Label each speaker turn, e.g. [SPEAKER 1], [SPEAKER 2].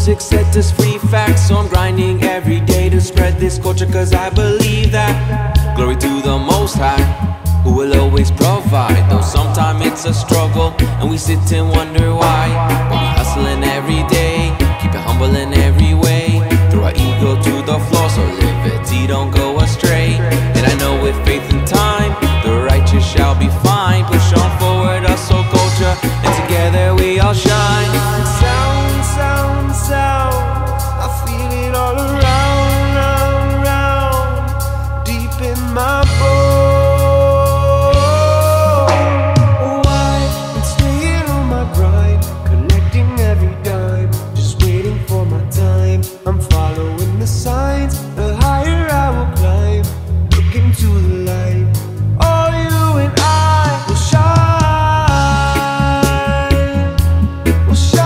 [SPEAKER 1] music set us free facts, so I'm grinding every day to spread this culture, cause I believe that glory to the Most High, who will always provide. Though sometimes it's a struggle and we sit and wonder why, but we hustling every day, keep it humble in every way. Throw our ego to the floor so liberty don't go astray. And I know with faith and time, the righteous shall be fine. Push on forward, us soul culture, and together we all shine.
[SPEAKER 2] Sound, sound, sound, I feel it all around, round, round, deep in my bones. I've been staying on my grind, collecting every dime, just waiting for my time. I'm following the signs, the higher I will climb, looking to the light. Oh, you and I will shine, will shine.